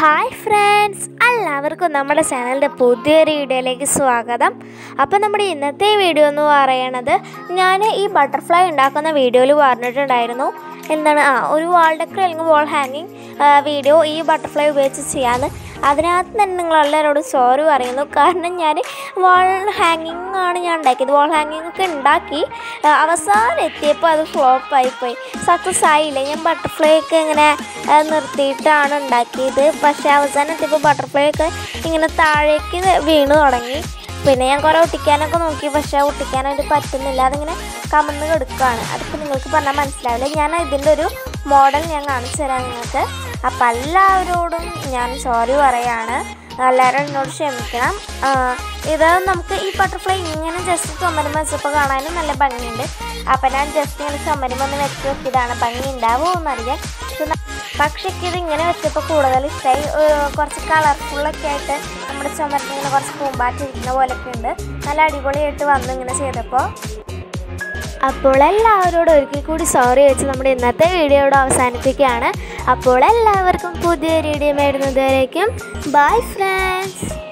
Hi friends, എല്ലാവർക്കും നമ്മുടെ ചാനലിൻ്റെ പുതിയൊരു വീഡിയോയിലേക്ക് സ്വാഗതം. അപ്പോൾ നമ്മുടെ ഇന്നത്തെ വീഡിയോ എന്ന് പറയണത്, ഞാൻ ഈ ബട്ടർഫ്ലൈ ഉണ്ടാക്കുന്ന വീഡിയോയിൽ പറഞ്ഞിട്ടുണ്ടായിരുന്നു എന്താണ് ഒരു വാൾ ഡെക്കർ അല്ലെങ്കിൽ വാൾ ഹാങ്ങിങ് വീഡിയോ ഈ ബട്ടർഫ്ലൈ ഉപയോഗിച്ച് ചെയ്യാമെന്ന്. അതിനകത്ത് തന്നെ നിങ്ങളെല്ലാവരോടും സോറി പറയുന്നു. കാരണം ഞാൻ വാൾ ഹാങ്ങിങ് ആണ് ഞാൻ ഉണ്ടാക്കിയത്. വാൾ ഹാങ്ങിങ് ഒക്കെ ഉണ്ടാക്കി അവസാനം എത്തിയപ്പോൾ അത് ഫ്ലോപ്പായിപ്പോയി, സക്സസ് ആയില്ല. ഞാൻ ബട്ടർഫ്ലൈ ഒക്കെ ഇങ്ങനെ നിർത്തിയിട്ടാണ് ഉണ്ടാക്കിയത്. പക്ഷേ അവസാനം എത്തിയപ്പോൾ ബട്ടർഫ്ലൈ ഒക്കെ ഇങ്ങനെ താഴേക്ക് വീണ് തുടങ്ങി. പിന്നെ ഞാൻ കുറേ ഒട്ടിക്കാനൊക്കെ നോക്കി, പക്ഷേ ഒട്ടിക്കാനായിട്ട് പറ്റുന്നില്ല. അതിങ്ങനെ കമന്ന് കിടക്കുകയാണ്. അതിപ്പോൾ നിങ്ങൾക്ക് പറഞ്ഞാൽ മനസ്സിലാവില്ല. ഞാൻ ഇതിൻ്റെ ഒരു മോഡൽ ഞാൻ കാണിച്ചു തരാം നിങ്ങൾക്ക്. അപ്പം എല്ലാവരോടും ഞാൻ സോറി പറയാണ്. എല്ലാവരും എന്നോട് ക്ഷമിക്കണം. ഇത് നമുക്ക് ഈ ബട്ടർഫ്ലൈ ഇങ്ങനെ ജസ്റ്റ് ചുമരുമ്പ് വെച്ചപ്പോൾ കാണാനും നല്ല ഭംഗിയുണ്ട്. അപ്പം ഞാൻ ജസ്റ്റ് ഇങ്ങനെ ചുമരുമ്പ് ഒന്ന് വെച്ച് നോക്കിയതാണ്. ഭംഗി ഉണ്ടാവുമോ എന്നറിയാൻ. പക്ഷേ ഇത് ഇങ്ങനെ വെച്ചപ്പോൾ കൂടുതൽ ഇഷ്ടമായി. കുറച്ച് കളർഫുള്ളൊക്കെ ആയിട്ട് നമ്മുടെ ചുമരിന് ഇങ്ങനെ കുറച്ച് പൂമ്പാറ്റിരിക്കുന്ന പോലെയൊക്കെ ഉണ്ട്. നല്ല അടിപൊളിയായിട്ട് വന്നു ഇങ്ങനെ ചെയ്തപ്പോൾ. അപ്പോൾ എല്ലാവരോടും ഒരിക്കൽ കൂടി സോറി വെച്ച് നമ്മുടെ ഇന്നത്തെ വീഡിയോയോട് അവസാനിപ്പിക്കുകയാണ്. അപ്പോൾ എല്ലാവർക്കും പുതിയൊരു വീഡിയോ വരുന്നതുവരേക്കും ബൈ ഫ്രണ്ട്സ്.